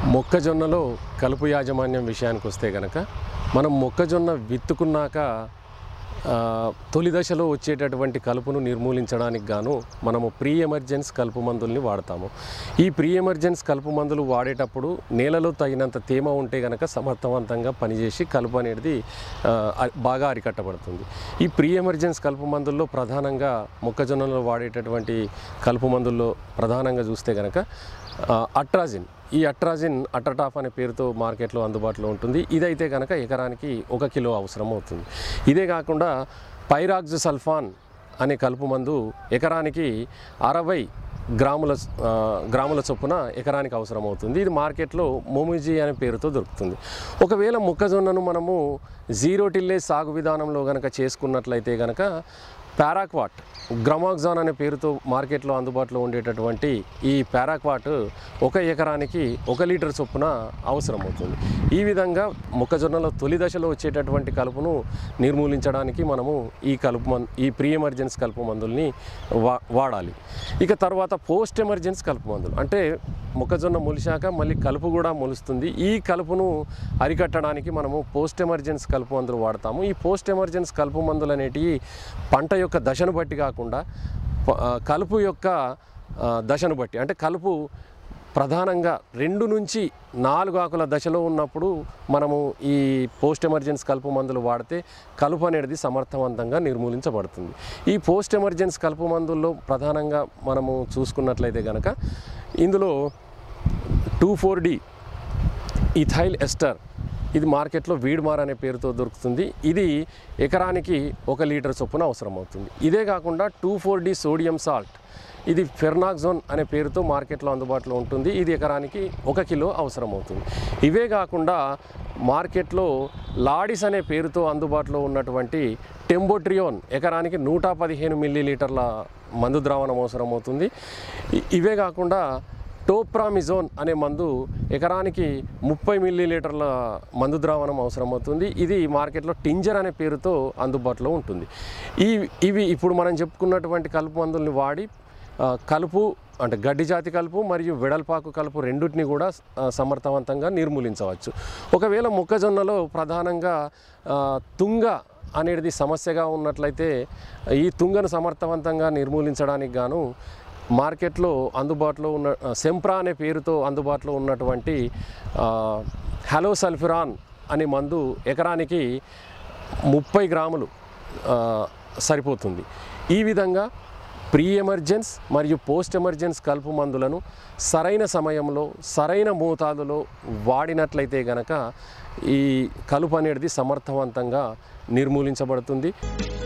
మొక్కజొన్నలో కలుపు యాజమాన్యం విషయానికి వస్తే గనక మనం మొక్కజొన్న విత్తుకున్నాక తొలి దశలో వచ్చేటటువంటి కలుపును నిర్మూలించడానికి గాను మనము ప్రీ ఎమర్జెన్స్ కలుపు మందుల్ని వాడతాము. ఈ ప్రీ ఎమర్జెన్స్ కలుపు మందులు వాడేటప్పుడు నేలలో తగినంత తేమ ఉంటే గనక సమర్థవంతంగా పనిచేసి కలుపు అనేది బాగా అరికట్టబడుతుంది. ఈ ప్రీ ఎమర్జెన్స్ కలుపు మందుల్లో ప్రధానంగా మొక్కజొన్నలో వాడేటటువంటి కలుపు మందుల్లో ప్రధానంగా చూస్తే గనక అట్రాజిన్, ఈ అట్రాజిన్ అట్రటాఫ్ అనే పేరుతో మార్కెట్లో అందుబాటులో ఉంటుంది. ఇదైతే కనుక ఎకరానికి 1 కిలో అవసరం అవుతుంది. ఇదే కాకుండా పైరాక్సల్ఫాన్ అనే కలుపు మందు ఎకరానికి 60 గ్రాముల చొప్పున ఎకరానికి అవసరం అవుతుంది. ఇది మార్కెట్లో మోమిజీ అనే పేరుతో దొరుకుతుంది. ఒకవేళ మొక్కజొన్నను మనము జీరో టిల్లేజ్ సాగు విధానంలో కనుక చేసుకున్నట్లయితే కనుక పారాక్వాట్, గ్రామాక్సాన్ అనే పేరుతో మార్కెట్లో అందుబాటులో ఉండేటటువంటి ఈ పారాక్వాట్ 1 ఎకరానికి 1 లీటర్ చొప్పున అవసరం అవుతుంది. ఈ విధంగా మొక్కజొన్నలో తొలి దశలో వచ్చేటటువంటి కలుపును నిర్మూలించడానికి మనము ఈ ప్రీ ఎమర్జెన్స్ కలుపు మందుల్ని వాడాలి. ఇక తర్వాత పోస్ట్ ఎమర్జెన్స్ కలుపు మందులు అంటే మొక్కజొన్న మొలిశాక మళ్ళీ కలుపు కూడా మొలుస్తుంది. ఈ కలుపును అరికట్టడానికి మనము పోస్ట్ ఎమర్జెన్స్ కలుపు మందులు వాడతాము. ఈ పోస్ట్ ఎమర్జెన్స్ కలుపు మందులు అనేటివి పంట యొక్క దశను బట్టి కాకుండా కలుపు యొక్క దశను బట్టి, అంటే కలుపు ప్రధానంగా 2 నుంచి 4 ఆకుల దశలో ఉన్నప్పుడు మనము ఈ పోస్ట్ ఎమర్జెన్స్ కలుపు మందులు వాడితే కలుపు అనేది సమర్థవంతంగా నిర్మూలించబడుతుంది. ఈ పోస్ట్ ఎమర్జెన్స్ కలుపు మందుల్లో ప్రధానంగా మనము చూసుకున్నట్లయితే కనుక ఇందులో 2,4-D ఇథైల్ ఎస్టర్, ఇది మార్కెట్లో వీడ్మార్ అనే పేరుతో దొరుకుతుంది. ఇది ఎకరానికి 1 లీటర్ చొప్పున అవసరం అవుతుంది. ఇదే కాకుండా 2,4-D సోడియం సాల్ట్, ఇది ఫెర్నాక్జోన్ అనే పేరుతో మార్కెట్లో అందుబాటులో ఉంటుంది. ఇది ఎకరానికి 1 కిలో అవసరం అవుతుంది. ఇవే కాకుండా మార్కెట్లో లాడిస్ అనే పేరుతో అందుబాటులో ఉన్నటువంటి టెంబోట్రియోన్ ఎకరానికి 115 మిల్లీలీటర్ల మందు ద్రావణం అవసరం అవుతుంది. ఇవే కాకుండా టోప్రామిజోన్ అనే మందు ఎకరానికి 30 మిల్లీలీటర్ల మందు ద్రావణం అవసరమవుతుంది. ఇది మార్కెట్లో టింజర్ అనే పేరుతో అందుబాటులో ఉంటుంది. ఇవి ఇప్పుడు మనం చెప్పుకున్నటువంటి కలుపు మందుల్ని వాడి కలుపు అంటే గడ్డి జాతి కలుపు మరియు వెడల్పాకు కలుపు రెండింటిని కూడా సమర్థవంతంగా నిర్మూలించవచ్చు. ఒకవేళ మొక్కజొన్నలో ప్రధానంగా తుంగ అనేది సమస్యగా ఉన్నట్లయితే ఈ తుంగను సమర్థవంతంగా నిర్మూలించడానికి గాను మార్కెట్లో అందుబాటులో ఉన్న సెంప్రా అనే పేరుతో అందుబాటులో ఉన్నటువంటి హలోసల్ఫిరాన్ అనే మందు ఎకరానికి 30 గ్రాములు సరిపోతుంది. ఈ విధంగా ప్రీ ఎమర్జెన్స్ మరియు పోస్ట్ ఎమర్జెన్స్ కలుపు మందులను సరైన సమయంలో సరైన మోతాదులో వాడినట్లయితే గనక ఈ కలుపు అనేది సమర్థవంతంగా నిర్మూలించబడుతుంది.